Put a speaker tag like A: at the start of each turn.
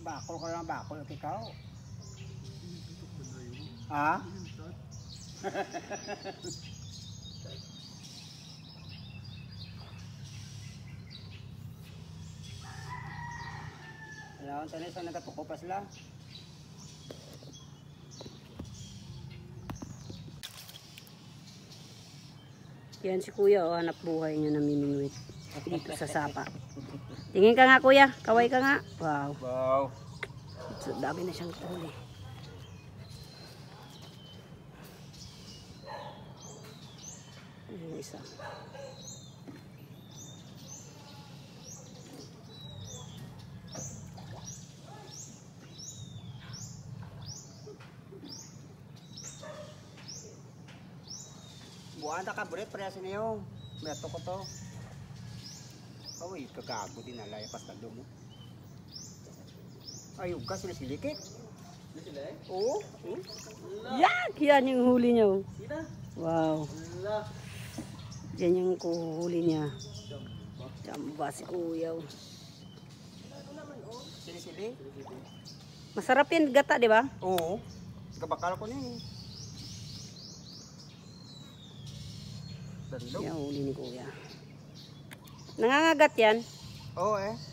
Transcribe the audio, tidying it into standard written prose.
A: bakol ka lang bakol ikaw. Ha? Alam mo tayo sa nagatuko pa sila.
B: Yan si kuya, oh, hanap buhay niya namimingwit dito sa sapa. Tingin ka nga kuya, kaway ka nga. Wow.
A: Wow.
B: So, dami na siyang huli. Ayan isa.
A: Buwan na ka bulit parehas na yung meto ko to. Uy, kagago din alay pas talo mo. Ayun ka silikit. Oo.
B: Yak! Yan yung huli niya. Oh. Wow. Yan yung kuhuli niya. Chamba si kuya. Oh.
A: Sili-sili.
B: Masarap yan gata, di ba?
A: Oo. Kabakal ko niyan. Dalo.
B: Yan huli ni kuya. Nangangagat yan.
A: Oo eh.